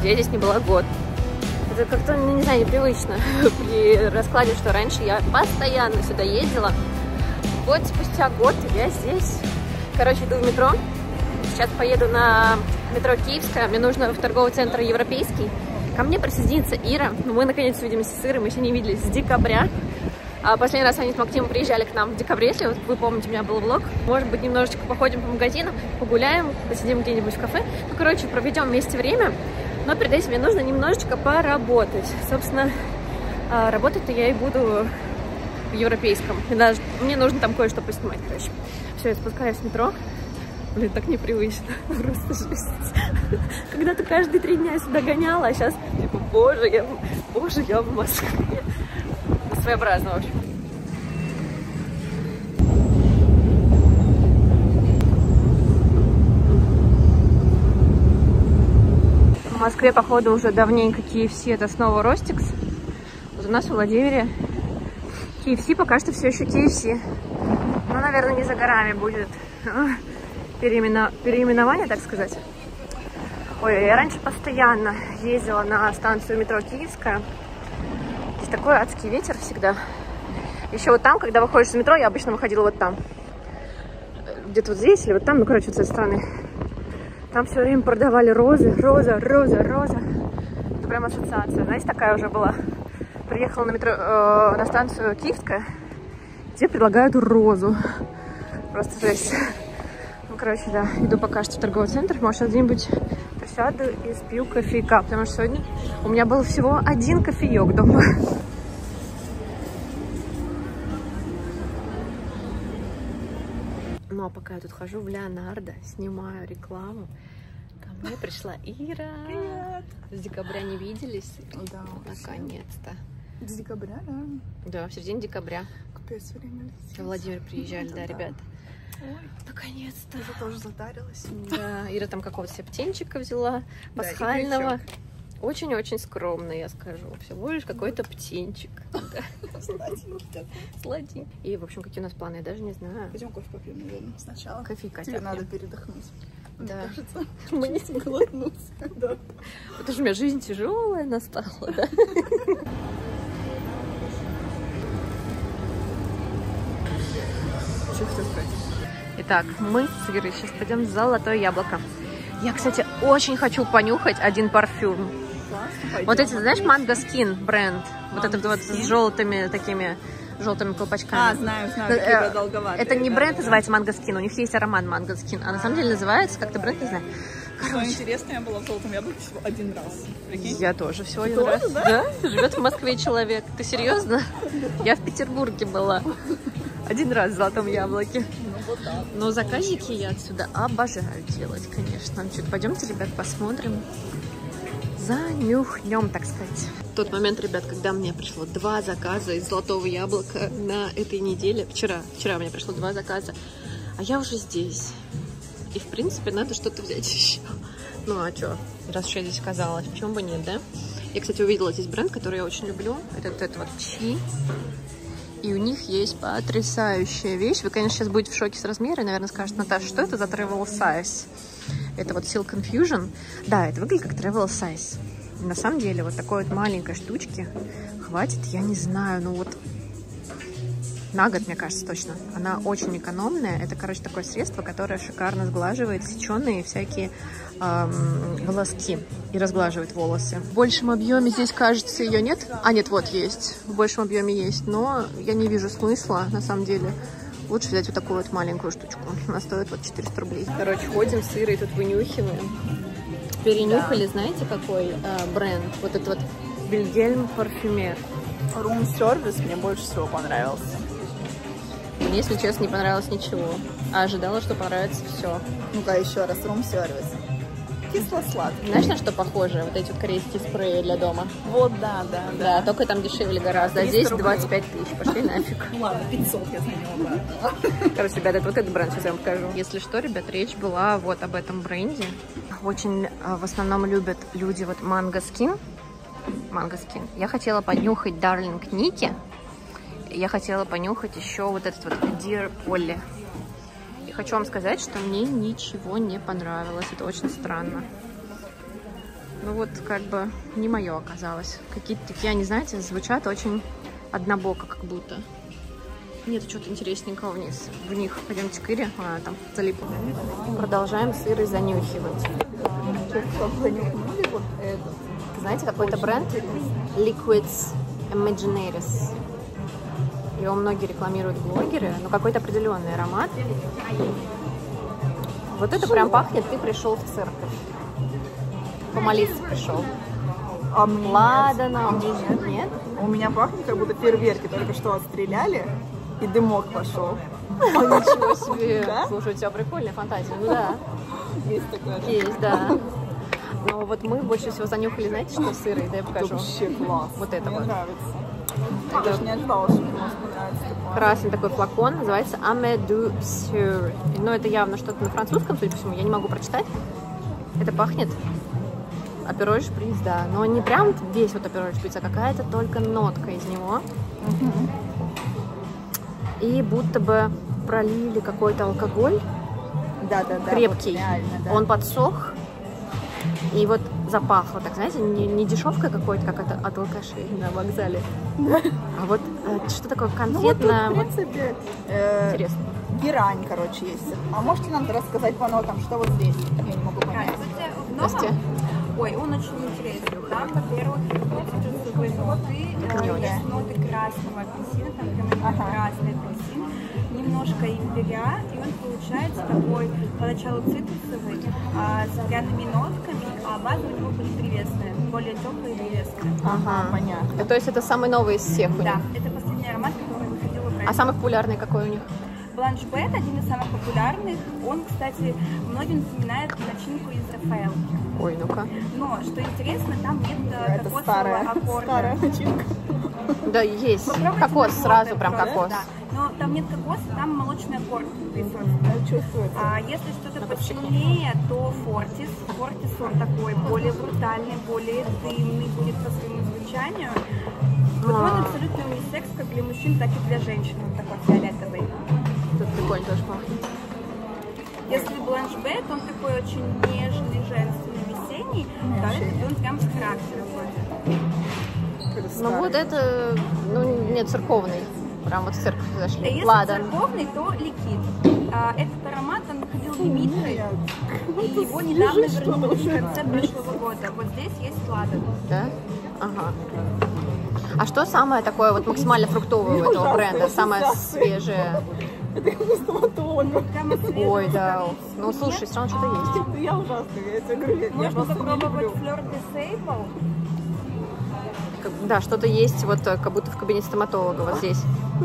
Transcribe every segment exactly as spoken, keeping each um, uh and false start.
я здесь не была год. Это как-то, ну, не знаю, непривычно при раскладе, что раньше я постоянно сюда ездила. Вот спустя год я здесь. Короче, иду в метро. Сейчас поеду на метро Киевское. Мне нужно в торговый центр Европейский. Ко мне присоединится Ира. Мы наконец увидимся с Ирой. Мы еще не виделись с декабря. А последний раз они с Максимом приезжали к нам в декабре. Если вот вы помните, у меня был влог. Может быть, немножечко походим по магазинам, погуляем, посидим где-нибудь в кафе. Ну, короче, проведем вместе время. Но перед этим мне нужно немножечко поработать. Собственно, работать-то я и буду в Европейском. И даже мне нужно там кое-что поснимать, короче. Все, я спускаюсь в метро. Блин, так непривычно. Просто жесть. Когда-то каждые три дня сюда гоняла, а сейчас, типа, боже, я, боже, я в Москве. Своеобразно, в общем. В Москве, походу, уже давненько кей эф си, это снова Ростикс. Вот у нас в Владимире кей эф си пока что все еще кей эф си. Ну, наверное, не за горами будет переимено... переименование, так сказать. Ой, я раньше постоянно ездила на станцию метро Киевская. Здесь такой адский ветер всегда. Еще вот там, когда выходишь из метро, я обычно выходила вот там. Где-то вот здесь или вот там, ну, короче, вот с этой стороны. Там все время продавали розы, роза, роза, роза. Это прям ассоциация. Знаете, такая уже была. Приехала на метро, э, на станцию Киевская, где предлагают розу. Просто жесть. Ну, короче, да, иду пока что в торговый центр. Может, где-нибудь присяду и спью кофейка. Потому что сегодня у меня был всего один кофеек дома. Ну, а пока я тут хожу в Леонардо, снимаю рекламу, ко мне пришла Ира. Привет! С декабря не виделись? Да, наконец-то. С декабря, да? Да, в середине декабря. Капец, время летит. В Владимир приезжали, да, Да. ребята. Ой, Наконец-то. я тоже затарилась. Да, Ира там какого-то себе птенчика взяла, Да, и пасхального. Очень-очень скромно, я скажу. Всего лишь какой-то птенчик. Сладенький. И, в общем, какие у нас планы, я даже не знаю. Пойдем кофе попьем, наверное, сначала. Кофейка. Тебе надо передохнуть. Мне Да. кажется, Мы не глотнуться. Да. Потому что у меня жизнь тяжелая настала, да? Что хотел сказать? Итак, мы с Ирой сейчас пойдем в Золотое Яблоко. Я, кстати, очень хочу понюхать один парфюм. Классно, Вот эти, знаешь, Mango Skin бренд. Вот этот вот с желтыми такими, желтыми колпачками. А, знаю, знаю, какие долговатые. Это не да, бренд да, называется Mango Skin, у них есть аромат Mango Skin, а на самом деле называется как-то бренд, не знаю. Что Короче, интересно, я была в Золотом Яблоке всего один раз. Прикинь? я тоже всего один Тоже, раз. да? Да? Живет в Москве человек. Ты серьезно? Я в Петербурге была. Один раз в Золотом Яблоке. Ну, вот так. Но заказики я отсюда обожаю делать, конечно. Ну, что, пойдемте, ребят, посмотрим. Занюхнем, так сказать. В тот момент, ребят, когда мне пришло два заказа из Золотого Яблока на этой неделе. Вчера, вчера мне пришло два заказа. А я уже здесь. И, в принципе, надо что-то взять еще. Ну, а что? Раз уж я здесь оказалась, почему бы нет, да? Я, кстати, увидела здесь бренд, который я очень люблю. Это вот это вот Чи. И у них есть потрясающая вещь. Вы, конечно, сейчас будете в шоке с размера. И, наверное, скажете: Наташа, что это за travel size? Это вот Silk Confusion. Да, это выглядит как travel size. И на самом деле, вот такой вот маленькой штучки хватит, я не знаю, ну вот на год, мне кажется, точно. Она очень экономная. Это, короче, такое средство, которое шикарно сглаживает сеченые всякие эм, волоски и разглаживает волосы. В большем объеме здесь, кажется, ее нет. А, нет, вот есть. В большем объеме есть. Но я не вижу смысла, на самом деле. Лучше взять вот такую вот маленькую штучку. Она стоит вот четыреста рублей. Короче, ходим с Ирой, тут вынюхиваем. Перенюхали, да. Знаете, какой э, бренд? Вот этот вот Вильгельм Парфюмер. Room Service мне больше всего понравился. Мне, если честно, не понравилось ничего. А ожидала, что понравится все. Ну-ка, еще раз, Room Service. Кисло-сладкий. Знаешь, на что похоже? Вот эти вот корейские спреи для дома. Вот, да, да, да. Да, только там дешевле гораздо. А здесь двадцать пять тысяч. Пошли нафиг. Ну ладно, пятьсот я за него брала. Короче, ребят, это вот этот бренд, сейчас я вам покажу. Если что, ребят, речь была вот об этом бренде. Очень в основном любят люди вот Mango Skin. Mango Skin. Я хотела понюхать Darling Nikki. Я хотела понюхать еще вот этот вот Dear Polly. И хочу вам сказать, что мне ничего не понравилось. Это очень странно. Ну вот как бы не мое оказалось. Какие-то такие, они, знаете, звучат очень однобоко как будто. Нет что-то интересненького вниз. В них пойдемте к Ире. А, там залипла. Продолжаем с Ирой занюхивать. Знаете, какой-то бренд Liquids Imaginaries. Его многие рекламируют блогеры, но какой-то определенный аромат. Вот это прям пахнет, ты пришел в церковь. Помолиться пришел. А мне Ладно, нет. нет. Нет? У меня пахнет, как будто фейерверки только что отстреляли, и дымок пошел. Ничего себе. Да? Слушай, у тебя прикольная фантазия. Ну да. Есть такое. Есть, да. Но вот мы больше всего занюхали, знаете, что с Ирой? Да я покажу. Это вообще класс. Вот это Мне вот. нравится. Я даже не ожидала, что мне может понравиться такое. Красный такой флакон, называется Ame du Sur. Но это явно что-то на французском, судя по всему, я не могу прочитать. Это пахнет Апероль Шприц, да. Но не прям весь вот Апероль Шприц, а какая-то только нотка из него. Угу. И будто бы пролили какой-то алкоголь. Да, да, да. Крепкий. Вот реально, да. Он подсох. И вот запахло, так знаете, не, не дешевка какой-то, как это от алкашей на вокзале. А вот э, что такое конфетное. Ну, вот тут, в принципе, э, Интересно. герань, короче, есть. А можете нам рассказать по нотам, что вот здесь? Я не могу понять. Здравствуйте. Ой, он очень интересный. Там, во-первых, чувствуют ноты, Как есть ноты красного апельсина, там прям Ага. красный апельсин, немножко имбиря, и он получается такой, поначалу цитрусовый, а, с пряными нотками, а база у него будет древесная, более теплая и древесная. Ага, понятно. То есть это самый новый из всех у них? Да, это последний аромат, который выходил в Украине. А самый популярный какой у них? Бланш Бет один из самых популярных. Он, кстати, многим напоминает начинку из Рафаэлки. Ой, ну-ка. Но, что интересно, там нет э, Это кокосового старая, аккорда. старая начинка. Да, есть. Попробуйте Кокос, на сразу пробу, прям просто, кокос. Да. Но там нет кокоса, там молочный аккорд присутствует. Ну, чувствуется. А если что-то посильнее, то Фортис. Фортис он такой более брутальный, более дымный будет по своему звучанию. Вот он абсолютно унисекс, как для мужчин, так и для женщин. Он такой фиолетовый. Тут прикольно тоже пахнет. Если Бланш Бет, он такой очень нежный, женственный, весенний, то это он прям с характером вроде. Ну вот это, ну не церковный. Прям вот в церковь зашли. Если Ладно. церковный, то ликит. А, этот аромат, он выходил в Димитрий, и его недавно вернули в конце прошлого года. Вот здесь есть ладан. Да? Ага. А что самое такое вот максимально фруктовое у этого Ужасно, бренда? Самое ужасно. свежее? Это как у стоматолога. Прямо свежий Ой, да. фруктовый. Ну слушай, все равно что-то есть. Это я ужасная, я тебе говорю, я, я Можно просто не попробовать люблю. Fleur de Sable. Как- Да, что-то есть, вот э, как будто в кабинете стоматолога вот здесь.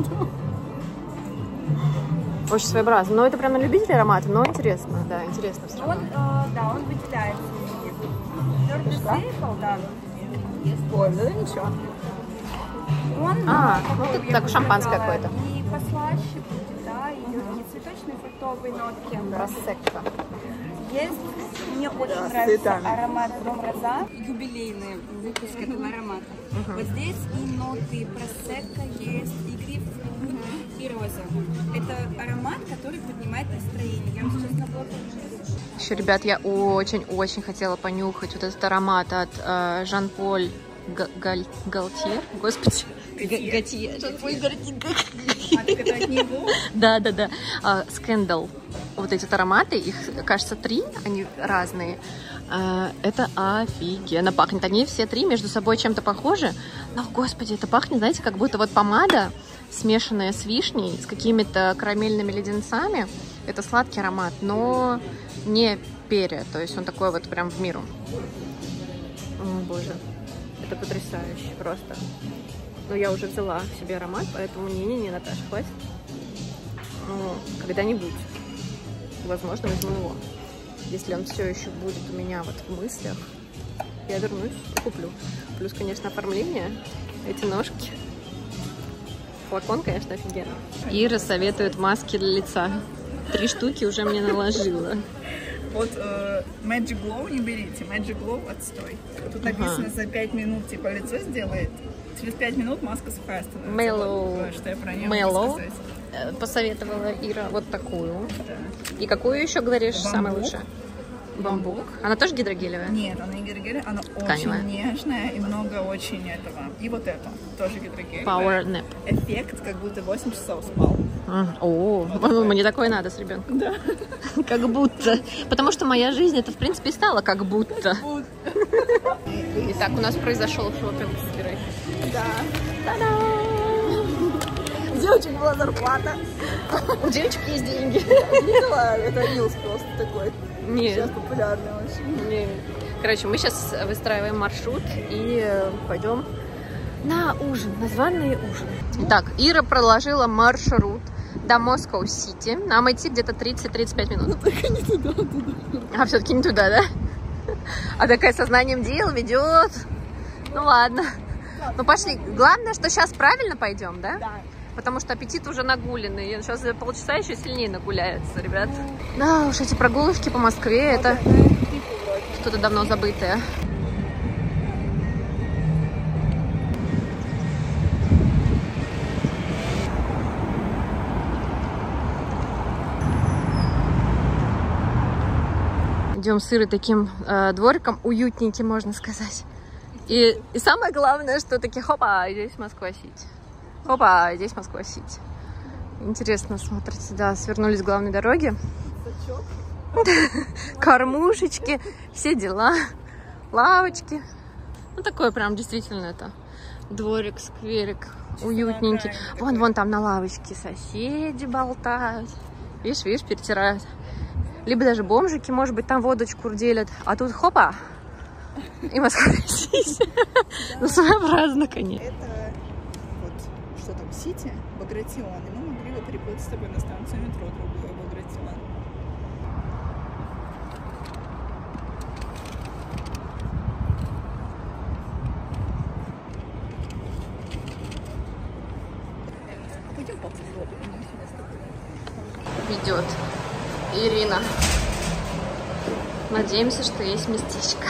Очень своеобразно. Но это прям на любителя аромата, но интересно. Да, интересно все Он, равно. э, да, он выделяется. Fleur de Sable, да. Есть. Ой, да ничего. Он, А, э, ну, такой, тут я так бы шампанское сказала, какое-то. И послаще будет, да, и легкие цветочные фруктовые нотки. Просекко. Есть, мне очень Да, с нравится цветами. аромат Дом Роза, юбилейный выпуск этого аромата. Вот здесь и ноты просекко есть, и грейпфрут, и роза. Это аромат, который поднимает настроение. Я вам сейчас на блоке Еще, ребят, я очень-очень хотела понюхать вот этот аромат от э, Жан-Поль Га- Галь- Галтье. Господи. Га- Готье. Жан-Поль Галтье. А, так это от него? Да, да, да. Скандал. Вот эти ароматы, их, кажется, три, они разные. А, Это офигенно пахнет. Они все три между собой чем-то похожи. Но, господи, это пахнет, знаете, как будто вот помада, смешанная с вишней, с какими-то карамельными леденцами. Это сладкий аромат, но не перья. То есть он такой вот прям в миру. О, боже. Это потрясающе просто. Но я уже взяла себе аромат, поэтому не-не-не, Наташа, хватит. Ну, когда-нибудь, возможно, возьму его. Если он все еще будет у меня вот в мыслях, я вернусь и куплю. Плюс, конечно, оформление, эти ножки. Флакон, конечно, офигенно. Ира советует маски для лица. Три штуки уже мне наложила. Вот э, Magic Glow не берите, Magic Glow отстой. Тут написано Ага. за пять минут типа лицо сделает, через пять минут маска сухая становится. Mellow. Вот, что я про нее Mellow. могу сказать. Э, Посоветовала Ира вот такую. Да. И какую еще, говоришь, самая Бамбук. лучшая? Бамбук. Она тоже гидрогелевая? Нет, она не гидрогелевая, она Тканевая. очень нежная и много очень этого. И вот это тоже гидрогелевая. Power nap. Эффект, как будто восемь часов спал. О, вот мне такое надо с ребенком. Да. Как будто. Потому что моя жизнь это в принципе и стала как будто. Итак, у нас произошел шопинг с Кирой. Да. Та-дам! У девочек была зарплата. У девочек есть деньги. Видела? Это Рилс просто такой. Нет. Сейчас популярный очень. Нет. Короче, мы сейчас выстраиваем маршрут и пойдем на ужин, на званый ужин. Итак, Ира проложила маршрут до Москва-Сити. Нам идти где-то тридцать-тридцать пять минут. Только не туда, туда. А все-таки не туда, да? А такая сознанием дел ведет. Ну ладно. Ну пошли. Главное, что сейчас правильно пойдем, да? Да. Потому что аппетит уже нагуленный. И сейчас за полчаса еще сильнее нагуляется, ребят. Да уж, эти прогулочки по Москве, это что-то давно забытое. Идем с Ирой таким э, двориком, уютненьким, можно сказать. И, и самое главное, что такие, хопа, здесь Москва-Сити. Хопа, здесь Москва-Сити. Интересно смотрится, да, свернулись с главной дороги. Кормушечки, все дела, лавочки. Ну, такой прям действительно это дворик, скверик, уютненький. Вон, вон там на лавочке соседи болтают. Видишь, видишь, перетирают. Либо даже бомжики, может быть, там водочку делят. А тут хопа, и Москва-Сити. Ну, своеобразно, конечно. Это вот, что там, Сити, Багратион. И мы могли бы переплыть с тобой на станцию метро другую, Багратион. Пойдем по футболу. Идет Ирина. Надеемся, что есть местечко.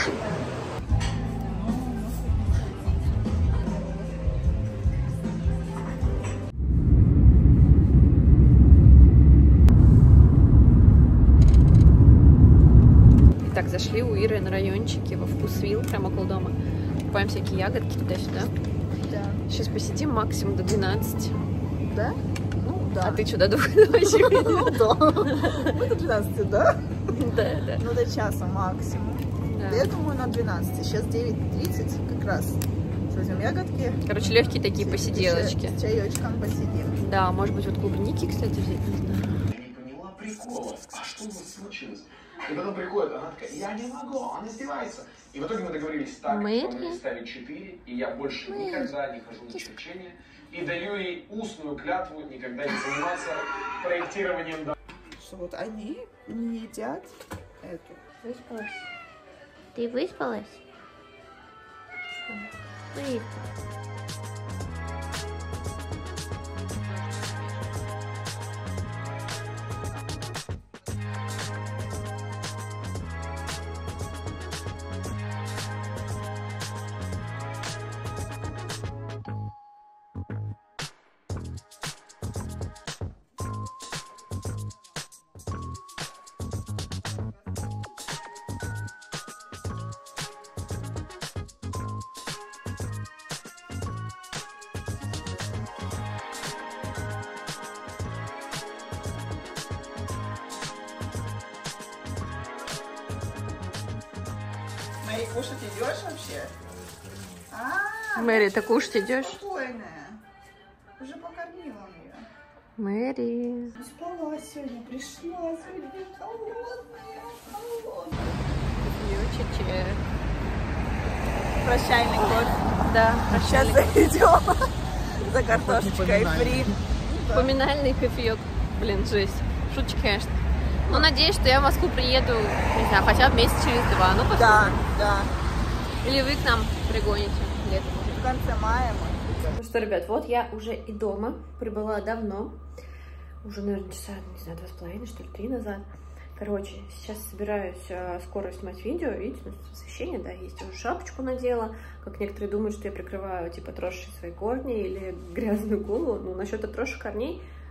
Итак, зашли у Иры на райончике во Вкусвилл, прямо около дома. Покупаем всякие ягодки туда-сюда. Да. Сейчас посидим максимум до двенадцати. Да? Ну, да. А ты что, до двух ночи? Ну, да. Мы до двенадцати, да? Да, да. Ну, до часа максимум. Да. Я думаю, на двенадцать. Сейчас девять тридцать как раз. Возьмем ягодки. Короче, легкие такие посиделочки. С чаечком посидим. Да, может быть, вот клубники, кстати, взять, не знаю. Я не поняла прикола. А что у вас случилось? И потом приходит, она такая, я не могу, он издевается. И в итоге мы договорились так, Мэри? что мы ставить четыре, и я больше Мэри. никогда не хожу на черчение. И даю ей устную клятву никогда не заниматься проектированием дома. Что вот они не едят эту. Выспалась? Ты выспалась? Выспалась. Мэри, кушать идешь вообще? А, Мэри, ты кушать идешь? спокойная. Уже покормила ее. Мэри. Не спала сегодня, пришла сегодня холодная, холодная. Ключичек. Прощальный кофе. Да, Сейчас зайдем за картошечкой фри. поминальный кофеек. Блин, жесть. Шуточки, конечно. Ну, надеюсь, что я в Москву приеду, не знаю, хотя бы месяц через два. Ну, посмотрим. Да, да. Или вы к нам пригоните летом уже. В конце мая мы. Ну что, ребят, вот я уже и дома. Прибыла давно. Уже, наверное, часа, не знаю, два с половиной, что ли, три назад. Короче, сейчас собираюсь а, скоро снимать видео. Видите, у нас тут освещение, да, есть. Я уже шапочку надела. Как некоторые думают, что я прикрываю, типа, отросшие свои корни или грязную голову. Ну, насчет отросших корней,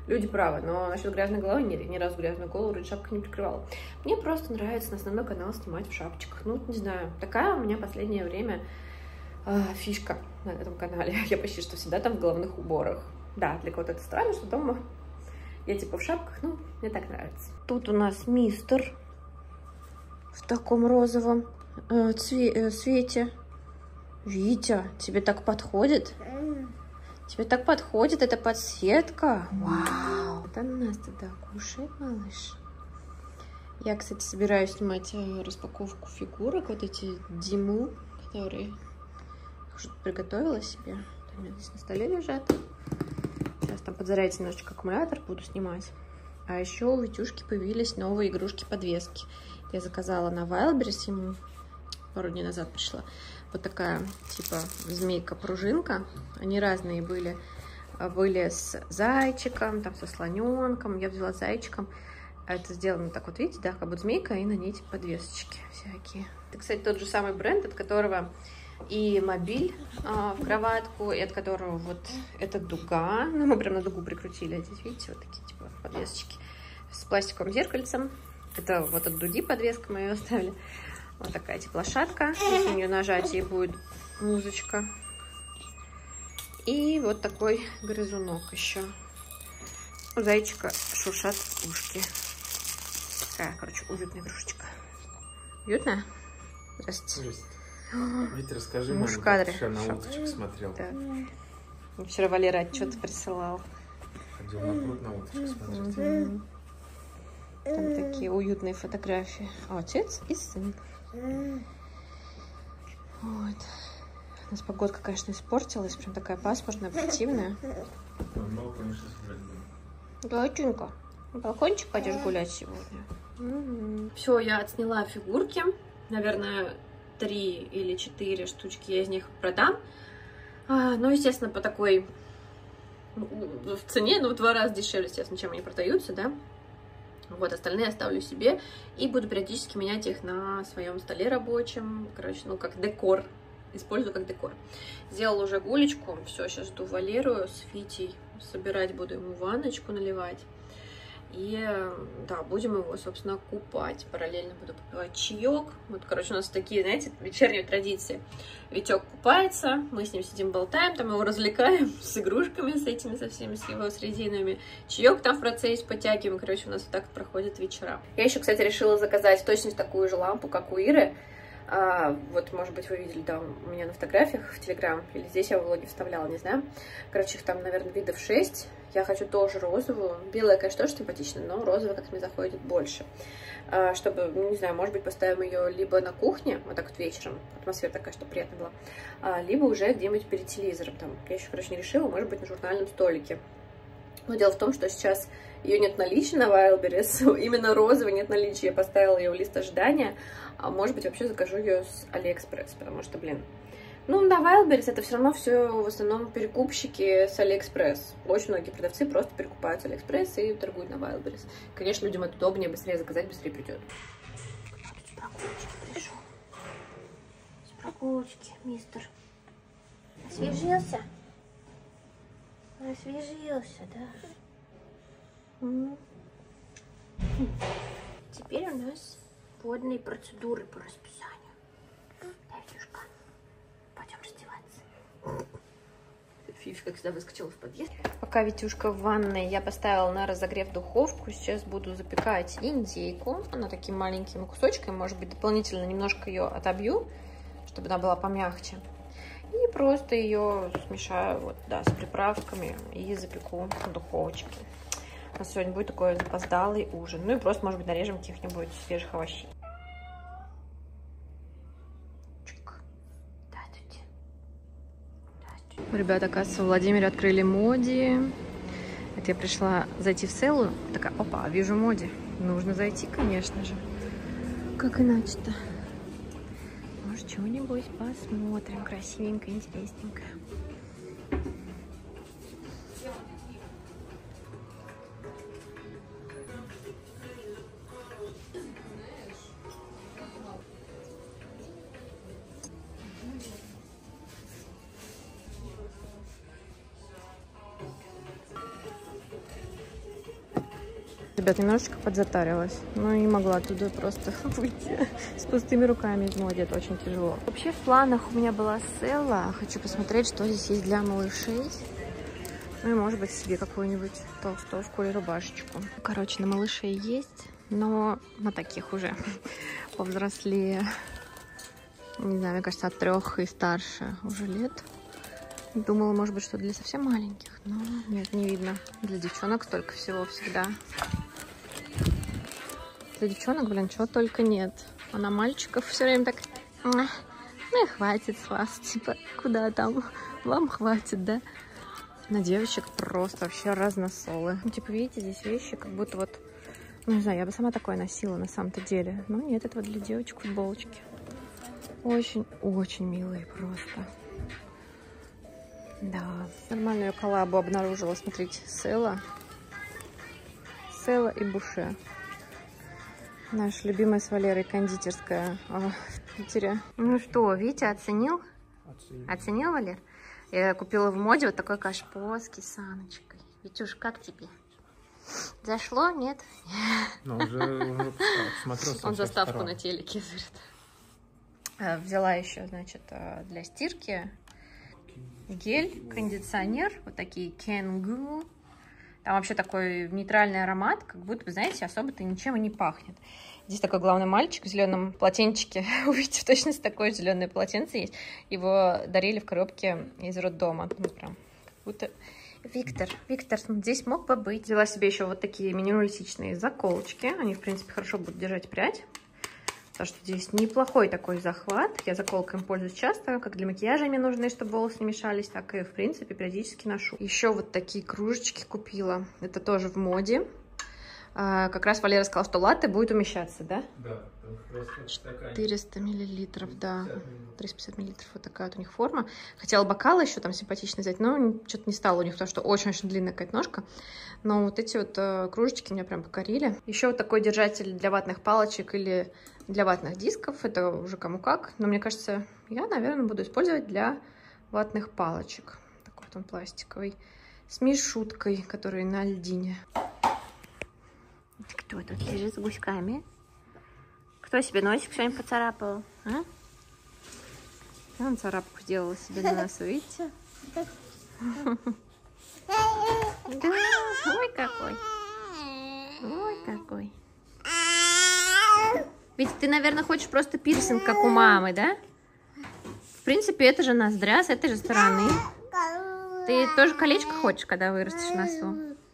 Люди правы, но насчет грязной головы ни, ни разу грязную голову вроде шапка не прикрывала. Мне просто нравится на основной канал снимать в шапочках. Ну, не знаю, такая у меня в последнее время э, фишка на этом канале. Я почти что всегда там в головных уборах. Да, для кого-то это странно, что дома я типа в шапках, ну, мне так нравится. Тут у нас мистер в таком розовом э, цве э, цвете. Витя, тебе так подходит? Тебе так подходит эта подсветка? Вау! Вот она нас тогда кушает, малыш. Я, кстати, собираюсь снимать э, распаковку фигурок. Вот эти Диму, которые что-то приготовила себе. У меня здесь на столе лежат. Сейчас там подзарядить немножечко аккумулятор, буду снимать. А еще у Витюшки появились новые игрушки-подвески. Я заказала на Wildberries, ему пару дней назад пришла. Вот такая, типа, змейка-пружинка. Они разные были. Были с зайчиком, там со слоненком. Я взяла с зайчиком. Это сделано так вот, видите, да, как будто змейка, и на ней типа подвесочки всякие. Это, кстати, тот же самый бренд, от которого и мобиль а, в кроватку, и от которого вот эта дуга. Ну, мы прям на дугу прикрутили. Здесь, видите, вот такие типа подвесочки с пластиковым зеркальцем. Это вот от дуги подвеска, мы ее оставили. Вот такая типа лошадка. Если на нее нажать, и будет музычка. И вот такой грызунок еще. У зайчика шуршат ушки. Такая, короче, уютная игрушечка. Уютная? Здравствуйте. Витя, расскажи, муж маме, в кадре. как на уточек смотрел. Да. Вчера Валера отчет присылал. Ходил на пруд на уточек смотреть. Mm-hmm. Там такие уютные фотографии. Отец и сын. Вот. У нас погодка, конечно, испортилась. Прям такая пасмурная, противная. Много, конечно, гулять будем. Да, Тюнька, на балкончик пойдешь гулять сегодня? Mm-hmm. Все, я отсняла фигурки. Наверное, три или четыре штучки я из них продам. А, ну, естественно, по такой в цене, ну, в два раза дешевле, естественно, чем они продаются, да. Вот, остальные оставлю себе и буду периодически менять их на своем столе рабочем. Короче, ну, как декор. Использую как декор. Сделала уже гулечку. Все, сейчас жду Валеру с Витей. Собирать буду ему ванночку наливать. И, да, будем его, собственно, купать. Параллельно буду попивать чаек. Вот, короче, у нас такие, знаете, вечерние традиции. Витек купается, мы с ним сидим, болтаем, там его развлекаем с игрушками, с этими, со всеми, с его срединами. Чаек там в процессе подтягиваем. Короче, у нас вот так проходят вечера. Я еще, кстати, решила заказать точно такую же лампу, как у Иры. А, вот, может быть, вы видели там у меня на фотографиях в Телеграм, или здесь я в влоге вставляла, не знаю. Короче, их там, наверное, видов шесть. Я хочу тоже розовую. Белая, конечно, тоже симпатичная, но розовая как-то мне заходит больше. А, чтобы, ну, не знаю, может быть, поставим ее либо на кухне, вот так вот вечером, атмосфера такая, чтобы приятно была, а, либо уже где-нибудь перед телевизором. Там. Я еще, короче, не решила, может быть, на журнальном столике. Но дело в том, что сейчас ее нет наличия на Wildberries, именно розовой нет наличия, я поставила ее в лист ожидания, а может быть вообще закажу ее с Алиэкспресс, потому что, блин, ну на Wildberries это все равно все в основном перекупщики с Алиэкспресс. Очень многие продавцы просто перекупают с Алиэкспресс и торгуют на Wildberries. Конечно, людям это удобнее, быстрее заказать, быстрее придет. С прогулочки пришел. С прогулочки, мистер. Освежился? Освежился, да? Mm. Теперь у нас водные процедуры по расписанию. Да, Витюшка, пойдем раздеваться. Фифа, как всегда, выскочила в подъезд. Пока Витюшка в ванной, я поставила на разогрев духовку. Сейчас буду запекать индейку. Она такими маленькими кусочками, может быть, дополнительно немножко ее отобью, чтобы она была помягче. И просто ее смешаю вот, да, с приправками и запеку в духовочке. У нас сегодня будет такой запоздалый ужин. Ну и просто, может быть, нарежем каких-нибудь свежих овощей. Чик. Здравствуйте. Здравствуйте. Ребята, оказывается, в Владимире открыли Моди. Это я пришла зайти в селу. Такая, опа, вижу Моди. Нужно зайти, конечно же. Как иначе-то? Может, чего-нибудь посмотрим. Красивенько, интересненько. Ребят, немножечко подзатарилась, но не могла оттуда просто выйти с пустыми руками из моды. Это очень тяжело. Вообще в планах у меня была селла. Хочу посмотреть, что здесь есть для малышей. Ну и может быть себе какую-нибудь толстовку или рубашечку. Короче, на малышей есть, но на таких уже повзрослее. Не знаю, мне кажется, от трех и старше уже лет. Думала, может быть, что для совсем маленьких, но нет, не видно. Для девчонок столько всего всегда. Для девчонок, блин, чего только нет. А на мальчиков все время так... Ну и хватит с вас, типа, куда там? Вам хватит, да? На девочек просто вообще разносолы. Ну, типа, видите, здесь вещи, как будто вот... Ну, не знаю, я бы сама такое носила на самом-то деле. Но нет, это вот для девочек футболочки. Очень-очень милые просто. Да. Нормальную коллабу обнаружила, смотрите, Села. Села и Буше. Наша любимая с Валерой кондитерская а, в Питере. Ну что, Витя оценил? Оценил. Оценил, Валер? Я купила в моде вот такой кашпо с кисаночкой. Витюш, как тебе? Зашло? Нет? Ну, уже, уже смотрел. Он заставку на телеке говорит. Взяла еще, значит, для стирки гель, кондиционер, вот такие Кенгу. Там вообще такой нейтральный аромат, как будто, вы знаете, особо-то ничем и не пахнет. Здесь такой главный мальчик в зеленом полотенчике. Увидите, в точности такое зеленое полотенце есть. Его дарили в коробке из роддома. Ну, прям как будто... Виктор, Виктор, здесь мог бы быть. Взяла себе еще вот такие минималистичные заколочки. Они, в принципе, хорошо будут держать прядь. Потому что здесь неплохой такой захват. Я заколками пользуюсь часто. Как для макияжа мне нужны, чтобы волосы не мешались, так и, в принципе, периодически ношу. Еще вот такие кружечки купила. Это тоже в моде. А, как раз Валера сказал, что латте будет умещаться, да? Да. четыреста миллилитров, да. триста пятьдесят миллилитров. Вот такая вот у них форма. Хотела бокалы еще там симпатично взять, но что-то не стало у них, потому что очень-очень длинная какая-то ножка. Но вот эти вот э, кружечки меня прям покорили. Еще вот такой держатель для ватных палочек или для ватных дисков. Это уже кому как. Но мне кажется, я, наверное, буду использовать для ватных палочек. Такой вот он пластиковый. С мишуткой, который на льдине. Кто тут лежит с гуськами? Кто себе носик сегодня поцарапал? А? Он царапку сделала себе на носу, видите? Да, ой какой. Ой какой. Ведь ты, наверное, хочешь просто пирсинг, как у мамы, да? В принципе, это же ноздря с этой же стороны. Ты тоже колечко хочешь, когда вырастешь в носу?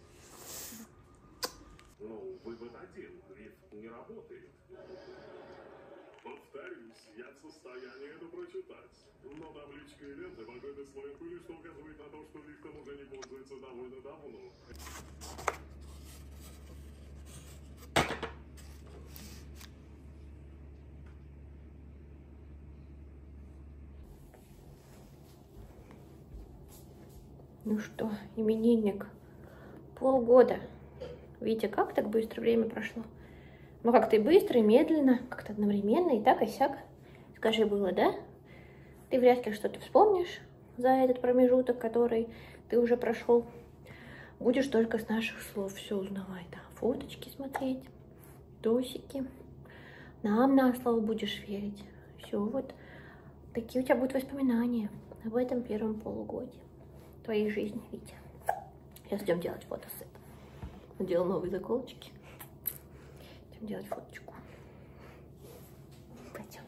Ну что, именинник, полгода. Видите, как так быстро время прошло? Ну, как-то и быстро, и медленно, как-то одновременно, и так, и сяк. Скажи, было, да? Ты вряд ли что-то вспомнишь за этот промежуток, который ты уже прошел. Будешь только с наших слов все узнавать, да? Фоточки смотреть, досики. Нам на слово будешь верить. Все, вот такие у тебя будут воспоминания об этом первом полугодии твоей жизни, Витя. Сейчас идем делать фотосет. Надел новые заколочки. Идем делать фоточку. Пойдем.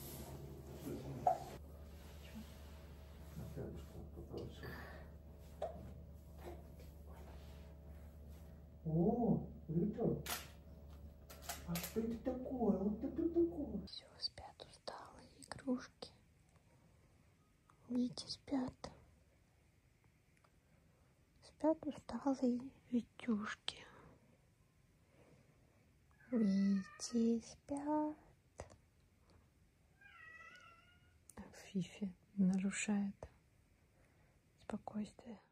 О, Виктор, а что это такое? Вот это такое. Все, спят усталые игрушки. Видите, спят. Спят усталые Витюшки. Вити спят. Фифи нарушает спокойствие.